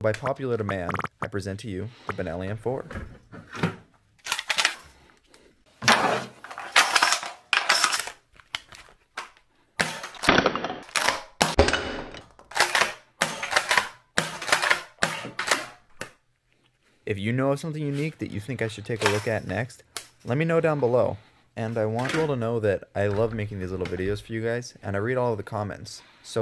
By popular demand, I present to you the Benelli M4. If you know of something unique that you think I should take a look at next, let me know down below. And I want you all to know that I love making these little videos for you guys, and I read all of the comments. So